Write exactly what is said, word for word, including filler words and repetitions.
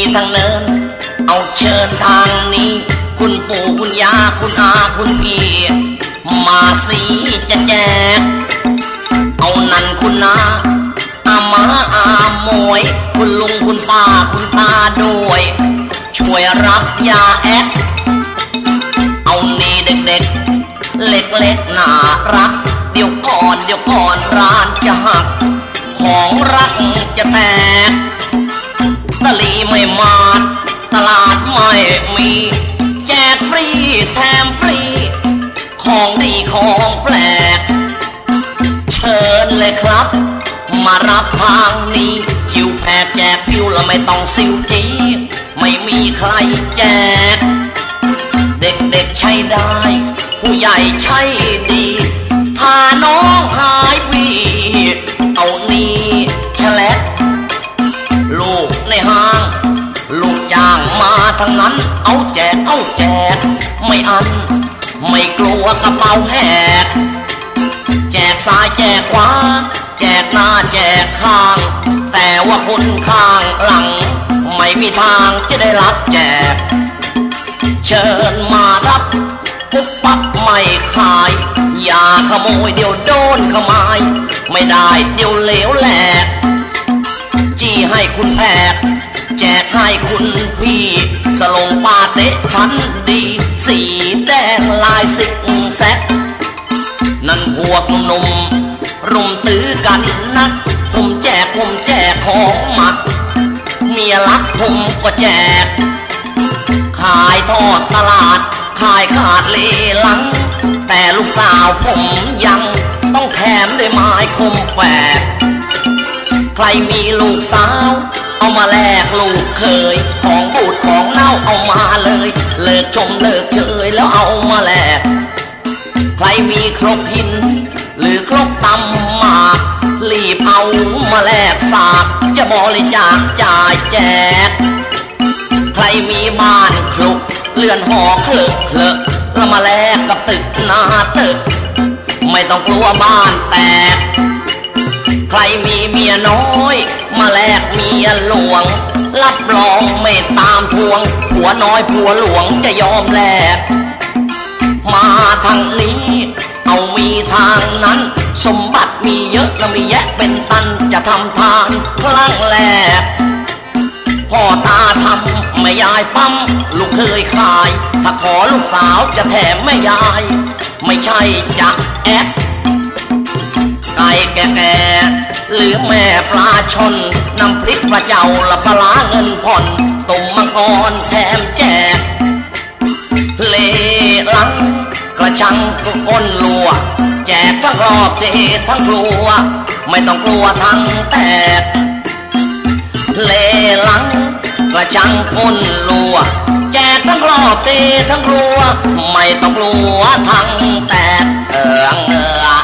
ทางเนินเอาเชิญทางนี้คุณปู่คุณย่าคุณอาคุณพี่มาสีจะแจกเอานั่นคุณนาอามาอามวยคุณลุงคุณป้าคุณตาด้วยช่วยรับยาแอกเอานี่เด็กๆเล็กๆน่ารักเดี๋ยวก่อนเดี๋ยวก่อนร้านจะหักของรักจะแตกตะลีไม่มาตลาดไม่มีแจกฟรีแถมฟรีของดีของแปลกเชิญเลยครับมารับทางนี้จิวแพกแจกพิวแล้วไม่ต้องซิวจีไม่มีใครแจกเด็กๆใช้ได้ผู้ใหญ่ใช้ดีถ้าน้องหายวีเอานี่แฉลกลูกในห้างลูกจ้างมาทั้งนั้นเอาแจกเอาแจกไม่อันไม่กลัวกระเป๋าแหกแจกซ้ายแจกขวาแจกหน้าแจกข้างแต่ว่าคนข้างหลังไม่มีทางจะได้รับแจกเชิญมารับปุ๊บปั๊บไม่ขายอย่าขโมยเดี๋ยวโดนขมายไม่ได้เดี๋ยวเหลวแหลกจี้ให้คุณแพกแจกให้คุณพี่สลงปาเตะชั้นดีสีแดงลายสิกแซกนั่นพวกหนุ่มรุมตื้อกันนักผมแจกผมแจกของหมัดเมียรักผมก็แจกขายทอดตลาดขายขาดเลหลังแต่ลูกสาวผมยังต้องแถมด้วยไม้คมแฝกใครมีลูกสาวเอามาแลกลูกเคยของบูดของเน่าเอามาเลยเลิกชมเลิกเชยแล้วเอามาแลกใครมีครกหินหรือครกตำหมากรีบเอามาแลกสากจะบริจาคจ่ายแจกใครมีบ้านคลุกเลื่อนหอเคลอะเคลอะแล้วมาแลกกับตึกหน้าตึกไม่ต้องกลัวบ้านแตกใครมีเมียน้อยมาแลกเมียหลวงรับรองไม่ตามทวงผัวน้อยผัวหลวงจะยอมแลกมาทางนี้เอามีทางนั้นสมบัติมีเยอะแล้วมีแยะเป็นตันจะทำทานครั้งแรกพ่อตาทำแม่ยายปั๊มลูกเคยขายถ้าขอลูกสาวจะแถมแม่ยายไม่ใช่จะแอดไก่แก่ๆหรือแม่ปลาชนน้ำพริกปลาเจ้าละปลาเงินผ่อนตุ่มมังกรแถมแจกเลหลังกระชังทุกคนลัวแจกทั้งรอบเจทั้งครัวไม่ต้องกลัวทั้งแตกเลหลังกระชังคนลัวแจกทั้งรอบเจทั้งครัวไม่ต้องกลัวทั้งแตกเอิงเอิง